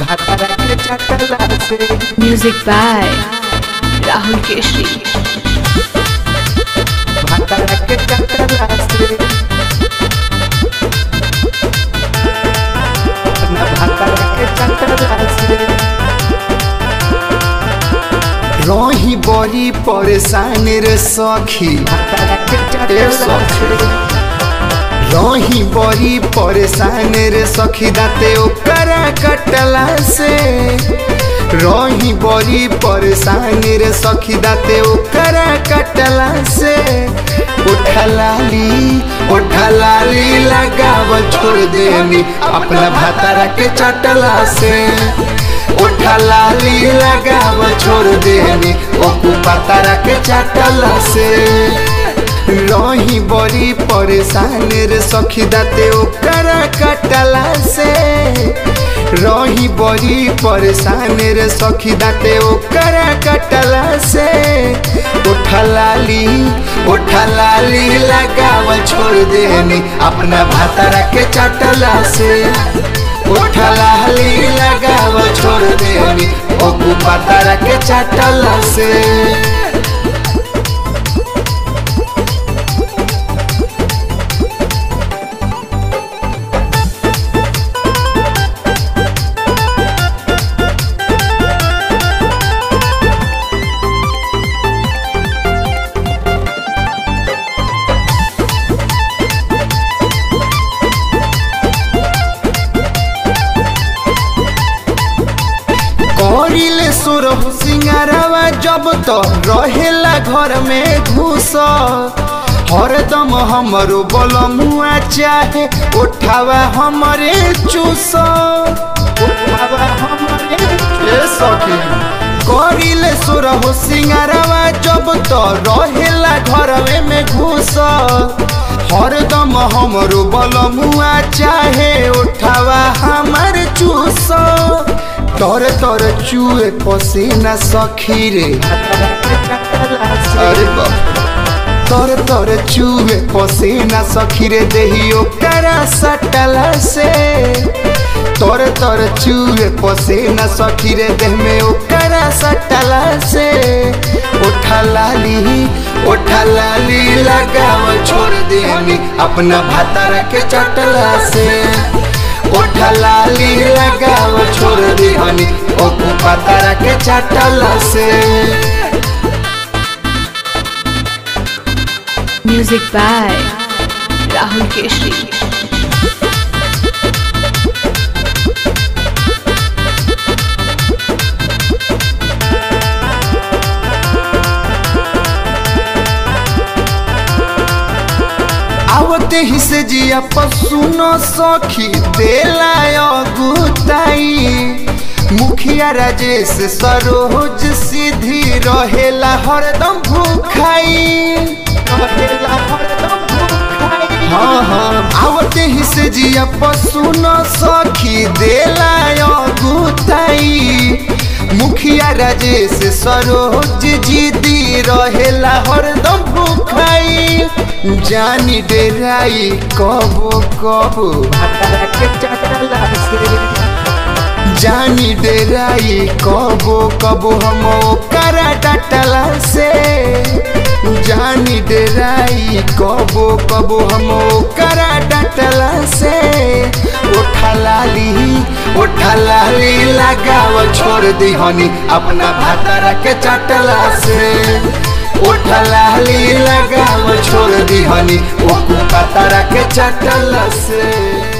Music by Rahul Keshri. रही बड़ी परेशान रे सखी रही बड़ी परेशान रे सखी दाते ओकरा कटला से रही बड़ी परेशान रे सखी दाते ओकरा कटला से उठा लाली लगाव छोड़ देनी अपना भातारा के चटला से उठा लाली लगाव छोड़ देनी ओकू पातारा के चटला से रही बड़ी परेशान रे सखी दाते ओकरा कटला से रही बड़ी परेशान रे सखी दाते ओकरा कटला से उठा लाली लगाव छोड़ देनी अपना भातारा के चटला से उठा लाली लगाव छोड़ देनी ओकू पातारा के चटला से सोरह सिंगारवा जब तो रहेला घर में घुस हरदम हमरो बलमुआ चाहे उठावा हमरे चूस करिले सोरह सिंगारवा जब तो रहेला घर में घुस हरदम हमरो बलमुआ चाहे उठावा हमर चूस तोर तोर चूहे पसीना सखी रे अरे तोर तोर चूहे पसीना सखी रे देहियो करा सटला से तोर तोर चूहे पसीना सखी रे देह में ओकरा सटला से उठा लाली लगाव छोड़ देनी अपना भातारा के चटला से उठा लाली लगाव छोड़ देनी ओकू पातारा के चटला से Music by Rahul Keshri. आवते ही से जिया पसुनो सखी देला गुताई मुखिया राजेश सरोज सीधी रहेला हरदम भूखाई हाँ आवते ही से जिया पसुनो सखी देला गुताई मुखिया राजेश सरोज जीदी रहेला हरदम भूखाई जानी डेराई कबो जानी डेराई कबो हम ओकरा डटला से जानी डेराई कबो हम ओकरा डटला से उठा लाली लगाव छोड़ दिहनी अपना भातारा के चटला से उठा लाली लगाव छोड़ दिहनी ओकू पातारा के चटला से।